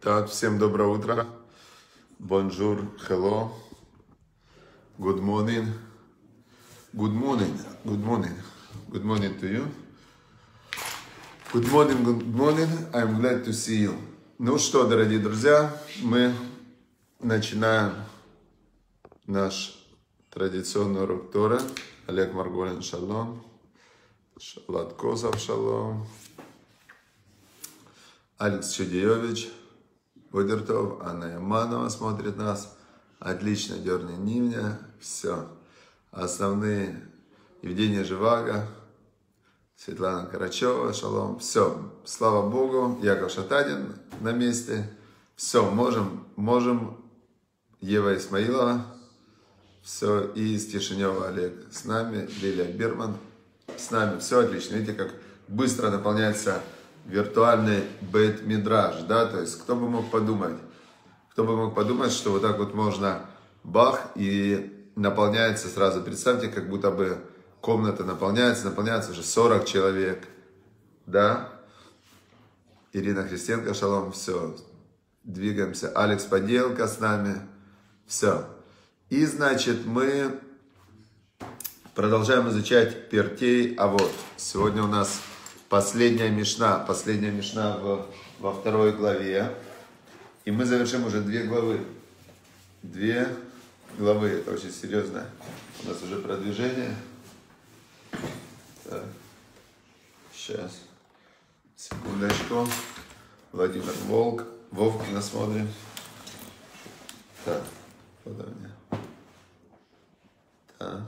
Так, всем доброе утро. Bonjour, hello, good morning, good morning, good morning, good morning to you. Good morning, I'm glad to see you. Ну что, дорогие друзья, мы начинаем наш традиционный урок Торы. Олег Марголин, шалом. Шалат Козов, шалом. Алекс Чудеевич, Бодертов, Анна Яманова смотрит нас. Отлично, дерни Нивня. Все. Основные: Евгения Живаго, Светлана Карачева, шалом. Все. Слава Богу. Яков Шатадин на месте. Все. Можем. Ева Исмаилова. Все. И из Кишинева Олег с нами. Лилия Берман с нами. Все отлично. Видите, как быстро наполняется виртуальный бейт-мидраж, да, то есть кто бы мог подумать, что вот так вот можно бах и наполняется сразу. Представьте, как будто бы комната наполняется уже 40 человек, да. Ирина Христенко, шалом, все, двигаемся. Алекс Поделка с нами, все. И значит мы продолжаем изучать Пертей Авот. Сегодня у нас последняя мишна во второй главе. И мы завершим уже 2 главы. 2 главы, это очень серьезно. У нас уже продвижение. Так. Сейчас. Секундочку. Владимир Вовкина смотрим. Так, куда мне? Так.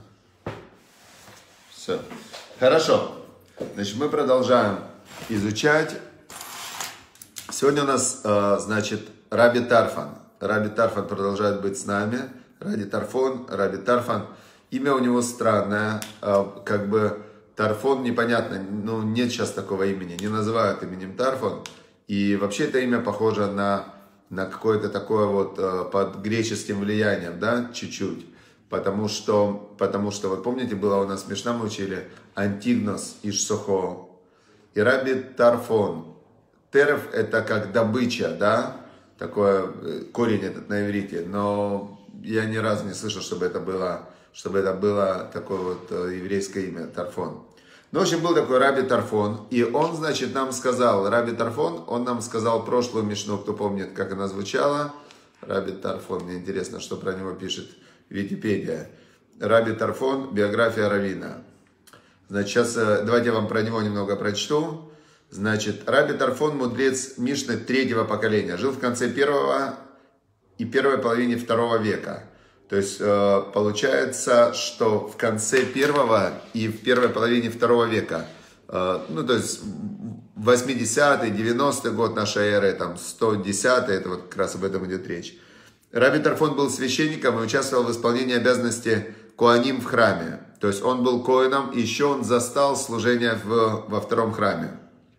Все. Хорошо. Значит, мы продолжаем изучать. Сегодня у нас, значит, Раби Тарфон. Раби Тарфон продолжает быть с нами. Раби Тарфон. Имя у него странное. Как бы Тарфон непонятно. Ну, нет сейчас такого имени. Не называют именем Тарфон. И вообще это имя похоже на какое-то такое вот под греческим влиянием, да, чуть-чуть. Потому что, вот помните, была у нас мишна, мы учили Антигнос иш Сохо и Раби Тарфон. Тереф это как добыча, да, такой корень этот на иврите, но я ни разу не слышал, чтобы это было такое вот еврейское имя, Тарфон. Ну, в общем, был такой Раби Тарфон, и он, значит, нам сказал, Раби Тарфон, он нам сказал прошлую мишну, кто помнит, как она звучала. Раби Тарфон, мне интересно, что про него пишет Википедия. Раби Тарфон, биография раввина. Значит, сейчас давайте я вам про него немного прочту. Значит, Раби Тарфон, мудрец Мишны 3-го поколения. Жил в конце 1-го и первой половине 2 века. То есть, получается, что в конце 1-го и в первой половине 2 века, ну, то есть, 80-й, 90-й год нашей эры, там, 110-й, это вот как раз об этом идет речь. Раби Тарфон был священником и участвовал в исполнении обязанности коаним в храме. То есть он был коэном, и еще он застал служение во 2-м храме.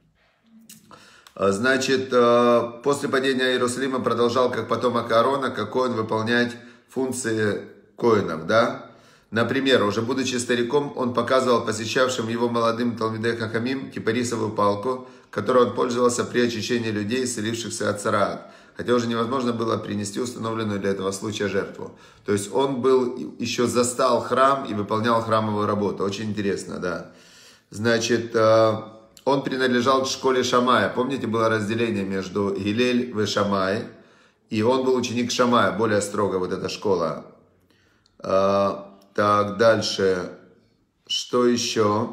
Значит, после падения Иерусалима продолжал как потомок Аарона, как коэн, выполнять функции коэнов, да. Например, уже будучи стариком, он показывал посещавшим его молодым Талмидей Хахамим кипарисовую палку, которой он пользовался при очищении людей, исцелившихся от цараат. Хотя уже невозможно было принести установленную для этого случая жертву. То есть он еще застал храм и выполнял храмовую работу. Очень интересно, да. Значит, он принадлежал к школе Шамая. Помните, было разделение между Гилель и Шамай. И он был ученик Шамая, более строго вот эта школа. Так, дальше. Что еще?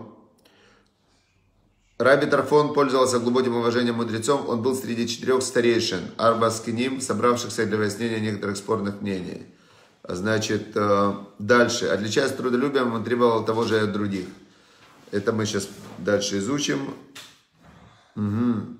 Раби Тарфон пользовался глубоким уважением мудрецов. Он был среди 4 старейшин, арба скиним, собравшихся для выяснения некоторых спорных мнений. Значит, дальше. Отличаясь трудолюбием, он требовал того же и от других. Это мы сейчас дальше изучим. Угу.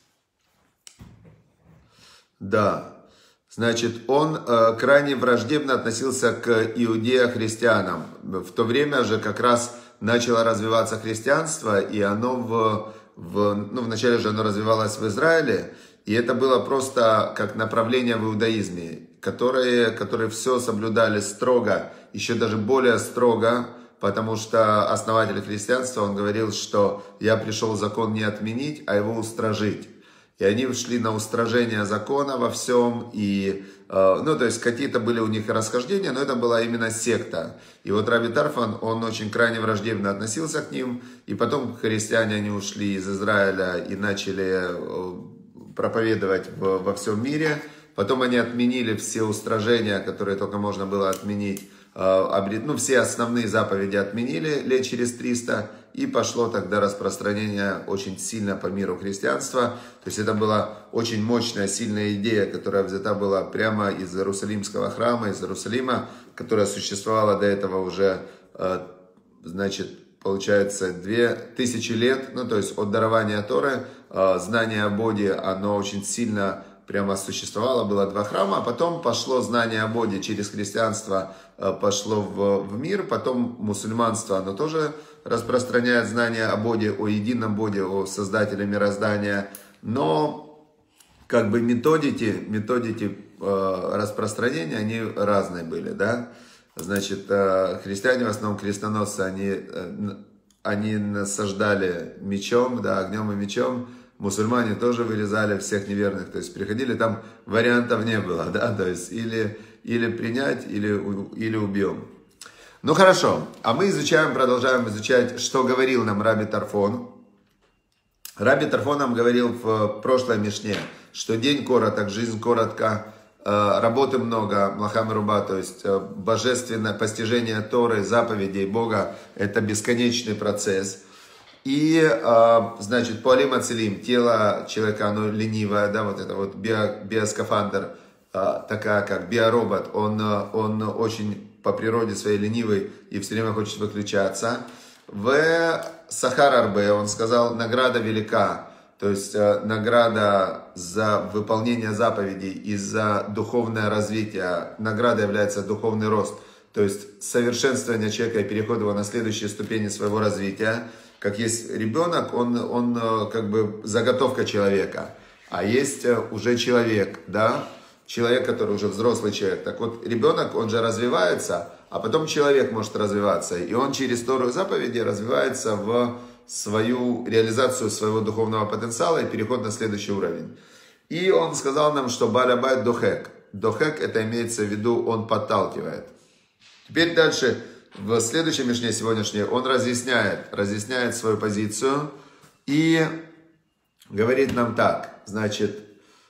Да. Значит, он крайне враждебно относился к иудео-христианам. В то время же как раз начало развиваться христианство, и оно вначале же оно развивалось в Израиле, и это было просто как направление в иудаизме, которые все соблюдали строго, еще даже более строго, потому что основатель христианства, он говорил, что я пришел закон не отменить, а его устражить. и они шли на устражение закона во всем, и, ну, то есть какие-то были у них расхождения, но это была именно секта. И вот Раби Тарфон, он очень крайне враждебно относился к ним, и потом христиане, они ушли из Израиля и начали проповедовать во всем мире. Потом они отменили все устражения, которые только можно было отменить. Ну, все основные заповеди отменили лет через 300. И пошло тогда распространение очень сильно по миру христианства. То есть это была очень мощная, сильная идея, которая взята была прямо из Иерусалимского храма, из Иерусалима, которая существовала до этого уже, значит, получается, 2000 лет. Ну, то есть от дарования Торы, знание о Боге, оно очень сильно прямо существовало, было 2 храма, а потом пошло знание о Боге через христианство, пошло в мир, потом мусульманство, оно тоже распространяет знание о Боге, о едином Боге, о создателе мироздания, но как бы методики распространения, они разные были, да, значит, христиане, в основном крестоносцы, они насаждали мечом, да, огнем и мечом. Мусульмане тоже вырезали всех неверных, то есть приходили, там вариантов не было, да, то есть или принять, или убьем. Ну хорошо, а мы продолжаем изучать, что говорил нам Раби Тарфон. Раби Тарфон нам говорил в прошлой мишне, что день короток, жизнь коротка, работы много, млаха меруба, то есть божественное постижение Торы, заповедей Бога, это бесконечный процесс. И, значит, пуалим ацилим, тело человека, оно ленивое, да, вот это вот биоскафандр, такая как биоробот, он очень по природе своей ленивый и все время хочет выключаться. В Сахар Арбе он сказал, награда велика, то есть награда за выполнение заповедей и за духовное развитие, награда является духовный рост, то есть совершенствование человека и переход его на следующие ступени своего развития. Как есть ребенок, он как бы заготовка человека, а есть уже человек, да, человек, который уже взрослый человек. Так вот, ребенок, он же развивается, а потом человек может развиваться, и он через Тору и заповеди развивается в свою реализацию своего духовного потенциала и переход на следующий уровень. И он сказал нам, что балябайт дохек. Дохек, это имеется в виду, он подталкивает. Теперь дальше... В следующей мишне сегодняшней он разъясняет свою позицию и говорит нам так, значит,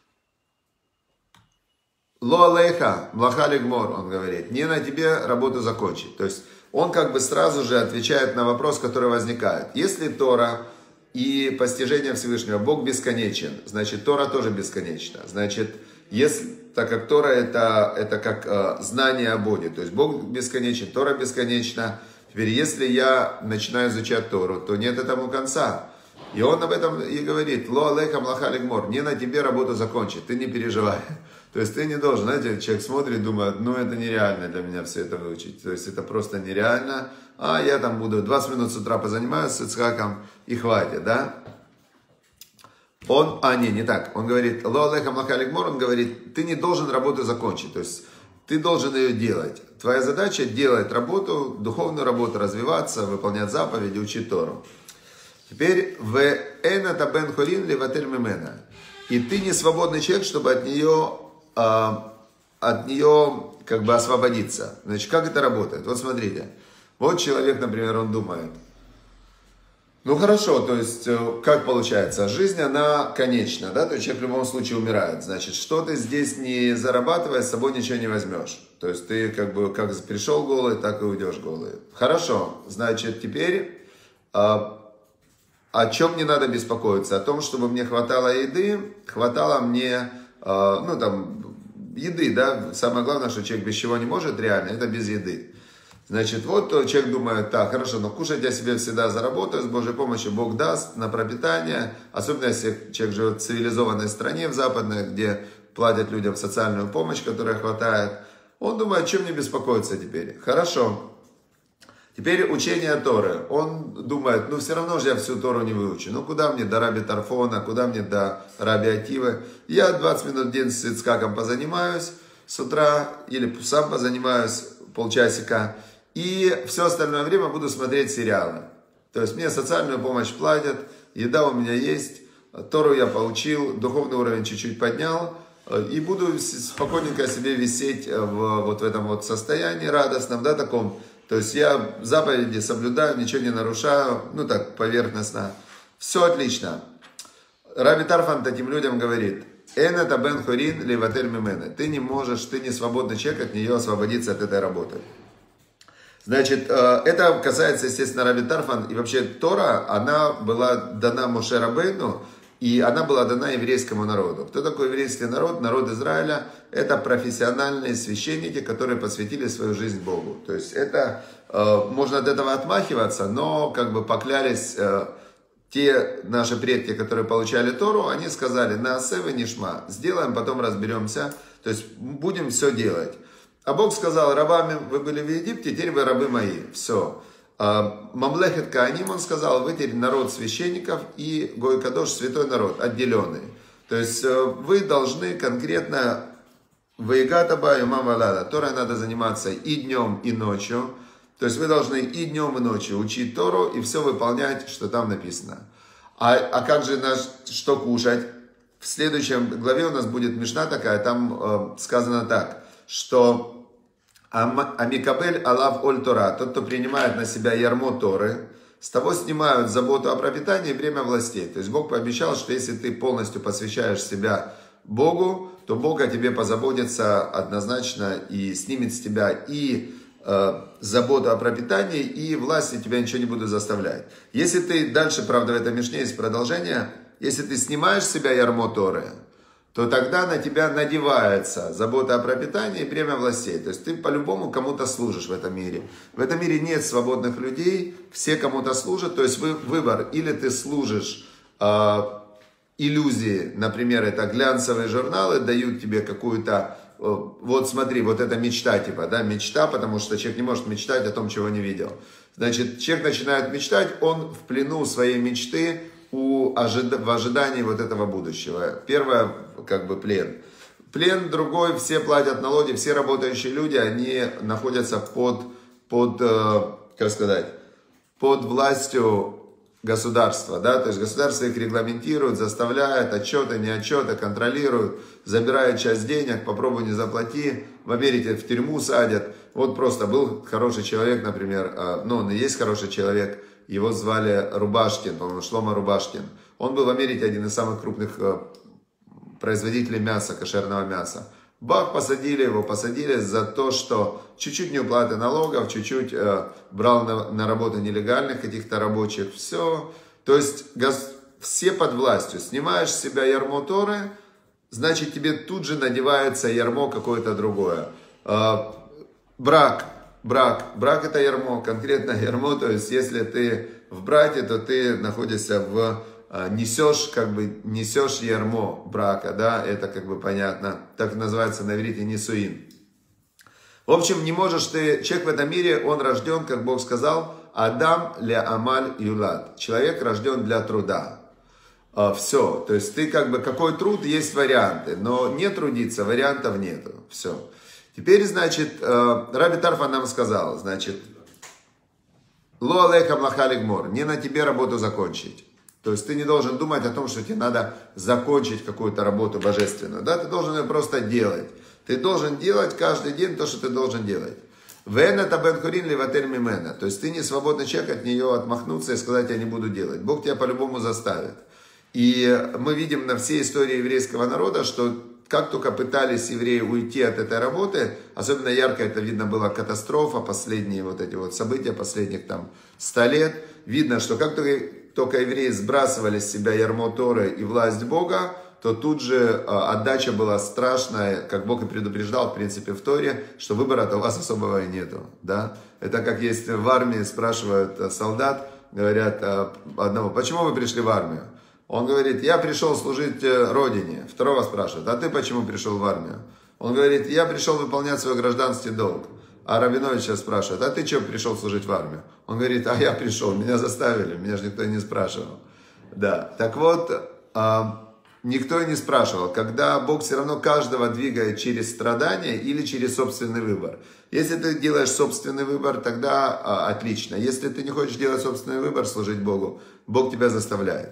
ло алейха млаха лигмор, он говорит, не на тебе работу закончить. То есть он как бы сразу же отвечает на вопрос, который возникает. Если Тора и постижение Всевышнего, Бог бесконечен, значит Тора тоже бесконечна. Значит, так как Тора это как знание о Боге, то есть Бог бесконечен, Тора бесконечна. Теперь, если я начинаю изучать Тору, то нет этому конца. И он об этом и говорит, ло алейха млаха лигмор, не на тебе работу закончить, ты не переживай. То есть ты не должен, знаете, человек смотрит, думает, ну это нереально для меня все это выучить. То есть это просто нереально. А я там буду 20 минут с утра позанимаюсь с Ицхаком и хватит, да? Не так. Он говорит, ло алейха млаха лигмор, он говорит, ты не должен работу закончить. То есть ты должен ее делать. Твоя задача делать работу, духовную работу, развиваться, выполнять заповеди, учить Тору. Теперь в эна табен холин леватель мимена. И ты не свободный человек, чтобы от нее как бы освободиться. Значит, как это работает? Вот смотрите. Вот человек, например, он думает. Ну хорошо, то есть, как получается? Жизнь, она конечна, да? То есть человек в любом случае умирает. Значит, что ты здесь не зарабатывая, с собой ничего не возьмешь. То есть ты как бы как пришел голый, так и уйдешь голый. Хорошо, значит, теперь о чем не надо беспокоиться? О том, чтобы мне хватало еды, хватало мне, еды, да? Самое главное, что человек без чего не может реально, это без еды. Значит, вот человек думает, так, хорошо, но кушать я себе всегда заработаю, с Божьей помощью Бог даст на пропитание, особенно если человек живет в цивилизованной стране, в западной, где платят людям социальную помощь, которая хватает. Он думает, чем мне беспокоиться теперь? Хорошо. Теперь учение Торы. Он думает, ну все равно же я всю Тору не выучу. Ну куда мне до Раби Тарфона, куда мне до Раби Акивы? Я 20 минут в день с Ицхаком позанимаюсь с утра, или сам позанимаюсь полчасика. И все остальное время буду смотреть сериалы. То есть мне социальную помощь платят, еда у меня есть, Тору я получил, духовный уровень чуть-чуть поднял, и буду спокойненько себе висеть вот в этом вот состоянии радостном, да, таком. То есть я заповеди соблюдаю, ничего не нарушаю, ну так, поверхностно. Все отлично. Раби Тарфан таким людям говорит: «Эн это бен хорин леватель мимене». Ты не можешь, ты не свободный человек от нее освободиться от этой работы. Значит, это касается, естественно, Раби Тарфан. И вообще Тора, она была дана Моше Рабейну, и она была дана еврейскому народу. Кто такой еврейский народ? Народ Израиля – это профессиональные священники, которые посвятили свою жизнь Богу. То есть это, можно от этого отмахиваться, но как бы поклялись те наши предки, которые получали Тору, они сказали: «Наасеве нишма», сделаем, потом разберемся, то есть будем все делать. А Бог сказал: «Рабами вы были в Египте, теперь вы рабы мои». Все. Мамлехет Кааним, он сказал: «Вы теперь народ священников и Гой Кадош, святой народ, отделенный». То есть вы должны конкретно Ваигатаба и Мамалада. Торой надо заниматься и днем, и ночью. То есть вы должны и днем, и ночью учить Тору и все выполнять, что там написано. А как же что кушать? В следующем главе у нас будет мишна такая, там сказано так, что Амикабель Алав Оль Тора, тот, кто принимает на себя ярмо Торы, с того снимают заботу о пропитании и время властей. То есть Бог пообещал, что если ты полностью посвящаешь себя Богу, то Бог о тебе позаботится однозначно и снимет с тебя и заботу о пропитании, и власти тебя ничего не будут заставлять. Если ты, дальше, правда, в этом мишне есть продолжение, если ты снимаешь с себя ярмо Торы, то тогда на тебя надевается забота о пропитании и бремя властей. То есть ты по-любому кому-то служишь в этом мире. В этом мире нет свободных людей, все кому-то служат. То есть выбор: или ты служишь иллюзии, например, это глянцевые журналы, дают тебе какую-то, вот смотри, вот это мечта типа, да, мечта, потому что человек не может мечтать о том, чего не видел. Значит, человек начинает мечтать, он в плену своей мечты, в ожидании вот этого будущего. Первое, как бы, плен. Плен другой, все платят налоги, все работающие люди, они находятся как сказать, под властью государства, да, то есть государство их регламентирует, заставляет, отчеты, не отчеты, контролирует, забирает часть денег, попробуй не заплати, в Америке в тюрьму садят. Вот просто был хороший человек, например, ну, он и есть хороший человек, его звали Рубашкин, по-моему, Шломо Рубашкин. Он был в Америке один из самых крупных производителей мяса, кошерного мяса. Бах, посадили его за то, что чуть-чуть неуплаты налогов, чуть-чуть брал на работу нелегальных каких-то рабочих. Все. То есть все под властью. Снимаешь с себя ярмо Торы, значит тебе тут же надевается ярмо какое-то другое. Брак это ярмо, конкретно ярмо, то есть если ты в браке, то ты находишься несешь ярмо брака, да, это как бы понятно, так называется на иврите нисуин. В общем, не можешь ты, человек в этом мире, он рожден, как Бог сказал, Адам ля амаль юлад, человек рожден для труда. Все, то есть ты как бы, какой труд, есть варианты, но не трудиться, вариантов нету, все. Теперь, значит, Раби Тарфан нам сказал, значит, «Ло алейхам лаха лигмор», не на тебе работу закончить. То есть ты не должен думать о том, что тебе надо закончить какую-то работу божественную. Да, ты должен ее просто делать. Ты должен делать каждый день то, что ты должен делать. «Вэн это бен хорин леватель мимена». То есть ты не свободный человек от нее отмахнуться и сказать: «Я не буду делать». Бог тебя по-любому заставит. И мы видим на всей истории еврейского народа, что как только пытались евреи уйти от этой работы, особенно ярко это видно была катастрофа, последние вот эти вот события, последних там 100 лет, видно, что как только евреи сбрасывали с себя ярмо Торы и власть Бога, то тут же отдача была страшная, как Бог и предупреждал, в принципе, в Торе, что выбора-то у вас особого и нету. Да? Это как есть в армии, спрашивают солдат, говорят одного: «Почему вы пришли в армию?» Он говорит: «Я пришел служить Родине». Второго спрашивают: «А ты почему пришел в армию?» Он говорит: «Я пришел выполнять свой гражданский долг». А Рабиновича спрашивают: «А ты что пришел служить в армию?» Он говорит: «А я пришел, меня заставили, меня же никто не спрашивал». Да, так вот, никто и не спрашивал, когда Бог все равно каждого двигает через страдания или через собственный выбор. Если ты делаешь собственный выбор, тогда отлично. Если ты не хочешь делать собственный выбор, служить Богу, Бог тебя заставляет.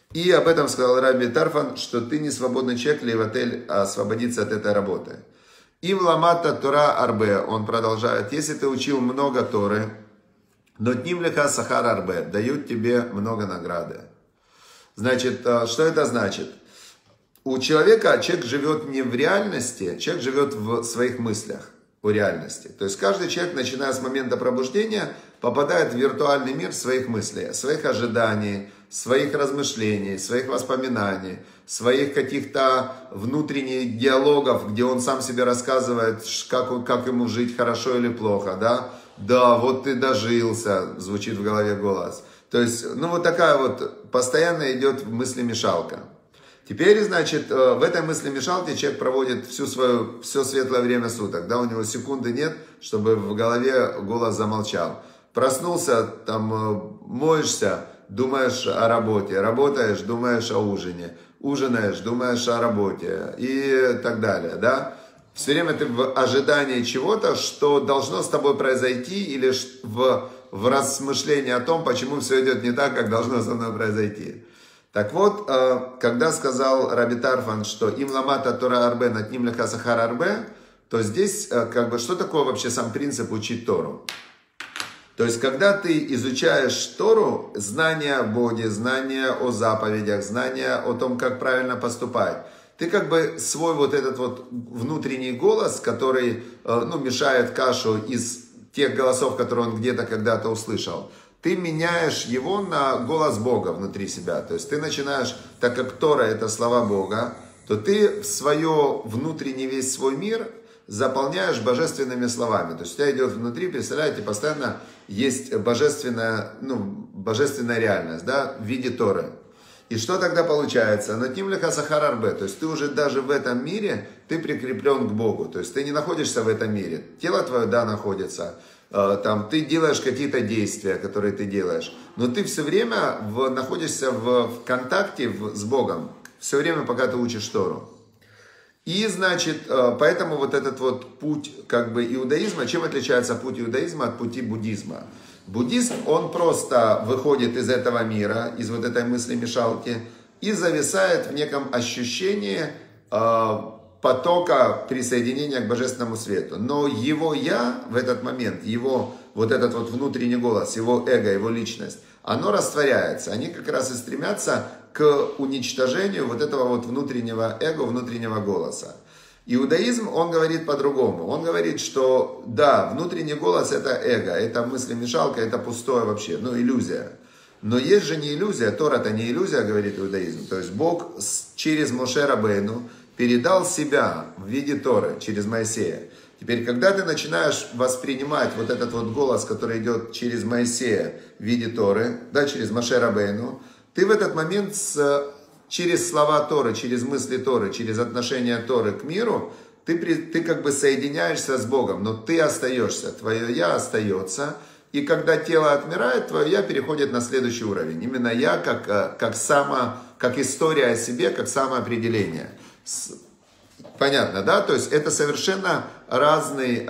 И об этом сказал Раби Тарфан, что ты не свободный человек, леватель, освободиться от этой работы. Им ламата Тора арбе, он продолжает, если ты учил много Торы, но тним леха сахар арбе, дают тебе много награды. Значит, что это значит? У человека, человек живет не в реальности, человек живет в своих мыслях о реальности. То есть каждый человек, начиная с момента пробуждения, попадает в виртуальный мир своих мыслей, своих ожиданий, своих размышлений, своих воспоминаний, своих каких-то внутренних диалогов, где он сам себе рассказывает, как ему жить, хорошо или плохо, да? Да, вот ты дожился, звучит в голове голос. То есть, ну вот такая вот постоянно идет мыслемешалка. Теперь, значит, в этой мыслемешалке человек проводит все светлое время суток, да, у него секунды нет, чтобы в голове голос замолчал. Проснулся, там, моешься, думаешь о работе, работаешь, думаешь о ужине, ужинаешь, думаешь о работе и так далее, да. Все время ты в ожидании чего-то, что должно с тобой произойти, или в размышлении о том, почему все идет не так, как должно со мной произойти. Так вот, когда сказал Раби Тарфан, что им ламата Тора арбе, над ним леха сахар арбе, то здесь, как бы, что такое вообще сам принцип учить Тору? То есть, когда ты изучаешь Тору, знания о Боге, знания о заповедях, знания о том, как правильно поступать, ты как бы свой вот этот вот внутренний голос, который, ну, мешает кашу из тех голосов, которые он где-то когда-то услышал, ты меняешь его на голос Бога внутри себя. То есть ты начинаешь, так как Тора это слова Бога, то ты в свое внутренний весь свой мир заполняешь божественными словами. То есть у тебя идет внутри, представляете, постоянно есть божественная реальность, да, в виде Торы. И что тогда получается? Натим леха сахар арбе. То есть ты уже даже в этом мире, ты прикреплен к Богу. То есть ты не находишься в этом мире. Тело твое, да, находится. Там, ты делаешь какие-то действия, которые ты делаешь. Но ты все время находишься в контакте с Богом. Все время, пока ты учишь Тору. И, значит, поэтому вот этот вот путь, как бы, иудаизма, чем отличается путь иудаизма от пути буддизма? Буддизм, он просто выходит из этого мира, из вот этой мысли-мешалки, и зависает в неком ощущении потока присоединения к божественному свету. Но его «я» в этот момент, его вот этот вот внутренний голос, его эго, его личность, оно растворяется. Они как раз и стремятся к уничтожению вот этого вот внутреннего эго, внутреннего голоса. Иудаизм, он говорит по-другому. Он говорит, что да, внутренний голос это эго, это мыслемешалка, это пустое вообще, ну иллюзия. Но есть же не иллюзия, Тора это не иллюзия, говорит иудаизм. То есть Бог через Моше Рабейну передал себя в виде Торы, через Моисея. Теперь, когда ты начинаешь воспринимать вот этот вот голос, который идет через Моисея в виде Торы, да, через Моше Рабейну, ты в этот момент через слова Торы, через мысли Торы, через отношение Торы к миру, ты как бы соединяешься с Богом, но ты остаешься, твое «я» остается, и когда тело отмирает, твое «я» переходит на следующий уровень. Именно «я» как история о себе, как самоопределение. Понятно, да? То есть это совершенно разный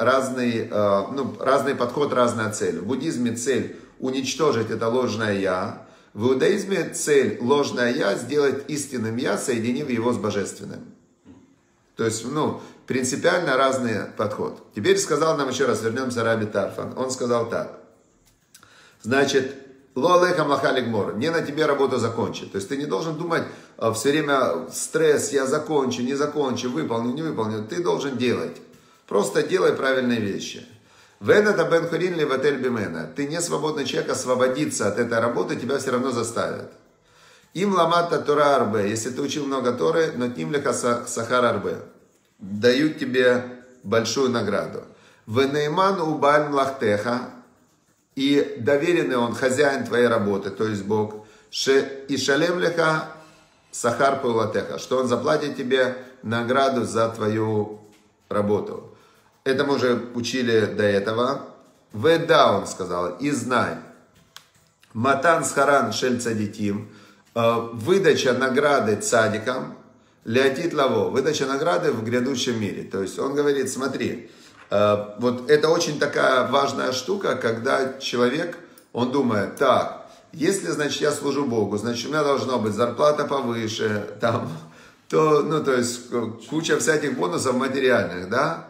подход, разная цель. В буддизме цель уничтожить это ложное «я». В иудаизме цель ложное «я» сделать истинным «я», соединив его с божественным. То есть, принципиально разный подход. Теперь сказал нам еще раз, вернемся Раби Тарфан. Он сказал так. Значит, «Ло алейха млаха лигмор», не на тебе работу закончить. То есть ты не должен думать все время стресс, я закончу, не закончу, выполню, не выполню. Ты должен делать. Просто делай правильные вещи. «Венета бен хорин леватель бимена». Ты не свободный человек, освободиться от этой работы тебя все равно заставят. «Им ламата Тора арбе». Если ты учил много Торы, но тним леха сахар арбе. Дают тебе большую награду. «Венейман убаль млахтеха». И доверенный он, хозяин твоей работы, то есть Бог. «И шалем леха сахар паулатеха». Что он заплатит тебе награду за твою работу. Это мы уже учили до этого. «Веда», он сказал, «и знай». «Матан схаран шель цадиким». Выдача награды цадикам. «Леотит лаво». Выдача награды в грядущем мире. То есть он говорит, смотри, вот это очень такая важная штука, когда человек, он думает, так, Если, значит, я служу Богу, значит, у меня должна быть зарплата повыше, там, то, ну, то есть, куча всяких бонусов материальных, да.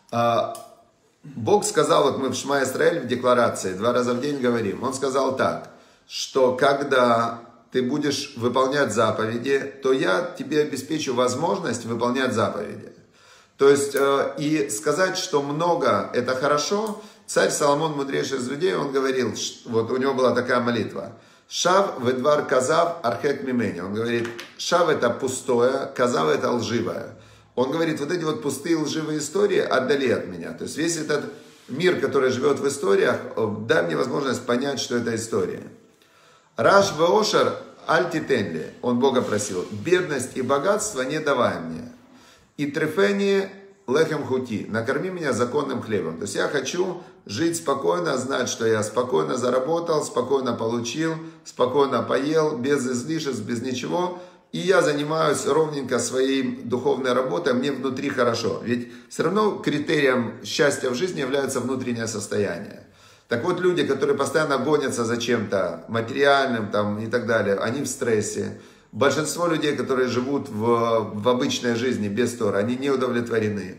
Бог сказал, вот мы в Шма Исраэль в декларации 2 раза в день говорим, Он сказал так, что когда ты будешь выполнять заповеди, то я тебе обеспечу возможность выполнять заповеди. То есть, и сказать, что много это хорошо, царь Соломон, мудрейший из людей, он говорил, вот у него была такая молитва, «Шав ведвар казав архек мимени». Он говорит, шав это пустое, казав это лживое. Он говорит, вот эти вот пустые лживые истории отдали от меня. То есть весь этот мир, который живет в историях, дай мне возможность понять, что это история. Раш веошер альтитенли. Он Бога просил, бедность и богатство не давай мне. И трефени лехем хути. Накорми меня законным хлебом. То есть я хочу жить спокойно, знать, что я спокойно заработал, спокойно получил, спокойно поел, без излишеств, без ничего. И я занимаюсь ровненько своей духовной работой, мне внутри хорошо. Ведь все равно критерием счастья в жизни является внутреннее состояние. Так вот, люди, которые постоянно гонятся за чем-то материальным там, и так далее, они в стрессе. Большинство людей, которые живут в обычной жизни без Торы, они не удовлетворены.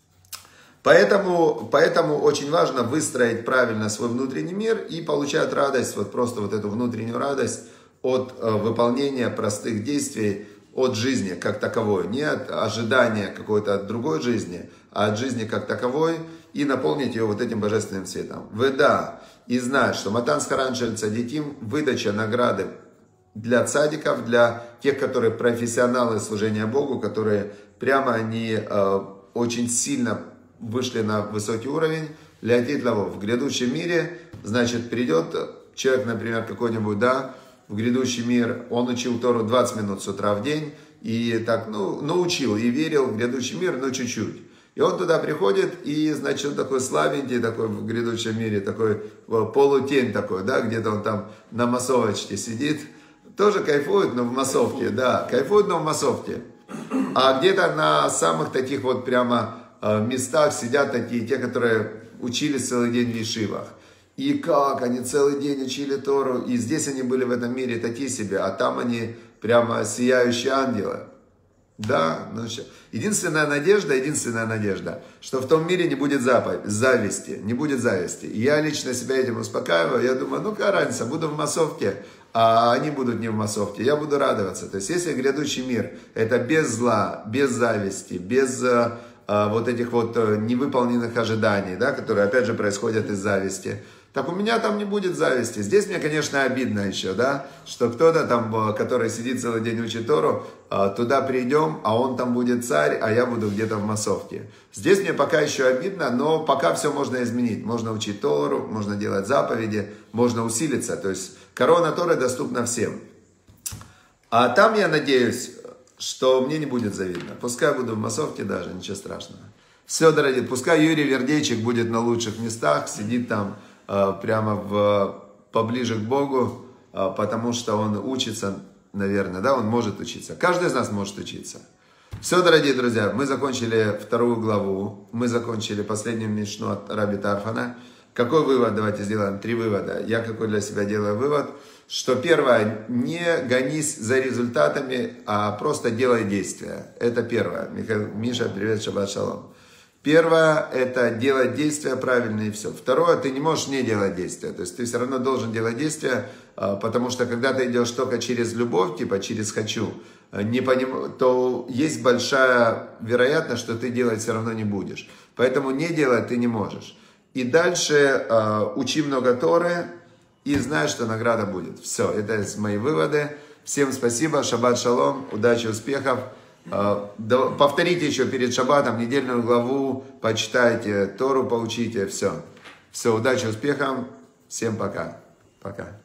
Поэтому очень важно выстроить правильно свой внутренний мир и получать радость, вот просто вот эту внутреннюю радость от выполнения простых действий, от жизни как таковой. Не от ожидания какой-то от другой жизни, а от жизни как таковой. И наполнить ее вот этим божественным светом. Выда и знать, что Матан Схаран Шель Цадиким, выдача награды для цадиков, для тех, которые профессионалы служения Богу, которые прямо они очень сильно вышли на высокий уровень, леотит лавов. В грядущем мире, значит, придет человек, например, какой-нибудь, да, в грядущий мир, он учил Тору 20 минут с утра в день, и так, ну, научил, и верил в грядущий мир, но чуть-чуть. И он туда приходит, и, значит, он такой слабенький, такой в грядущем мире, такой полутень такой, да, где-то он там на массовочке сидит. Тоже кайфует, но в массовке, да, кайфует, но в массовке. А где-то на самых таких вот прямо местах сидят такие, те, которые учились целый день в ешивах. И как они целый день учили Тору, и здесь они были в этом мире такие себе, а там они прямо сияющие ангелы. Да, ну что. Единственная надежда, что в том мире не будет зависти, не будет зависти. И я лично себя этим успокаиваю, я думаю, ну какая разница, буду в массовке, а они будут не в массовке, я буду радоваться. То есть если грядущий мир, это без зла, без зависти, без вот этих вот невыполненных ожиданий, да, которые опять же происходят из зависти, так у меня там не будет зависти. Здесь мне, конечно, обидно еще, да, что кто-то там, который сидит целый день учит Тору, туда придем, а он там будет царь, а я буду где-то в массовке. Здесь мне пока еще обидно, но пока все можно изменить. Можно учить Тору, можно делать заповеди, можно усилиться. То есть корона Торы доступна всем. А там я надеюсь, что мне не будет завидно. Пускай буду в массовке даже, ничего страшного. Все, дорогие, пускай Юрий Вердейчик будет на лучших местах, сидит там, прямо поближе к Богу, потому что он учится, наверное, да, он может учиться. Каждый из нас может учиться. Все, дорогие друзья, мы закончили 2 главу, мы закончили последнюю мишну от Раби Тарфана. Какой вывод? Давайте сделаем 3 вывода. Я какой для себя делаю вывод, что первое, не гонись за результатами, а просто делай действия. Это первое. Миша, привет, шаббат шалом. Первое, это делать действия правильные и все. Второе, ты не можешь не делать действия. То есть ты все равно должен делать действия, потому что когда ты идешь только через любовь, типа через хочу, то есть большая вероятность, что ты делать все равно не будешь. Поэтому не делать ты не можешь. И дальше учи много Торы и знай, что награда будет. Все, это мои выводы. Всем спасибо, шаббат шалом, удачи, успехов. Повторите еще перед шаббатом недельную главу, почитайте, Тору поучите, все. Все, удачи, успехов, всем пока. Пока.